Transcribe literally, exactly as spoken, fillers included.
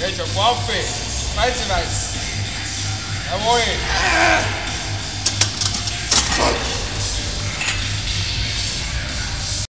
繼續講飛，快啲嚟，阿妹。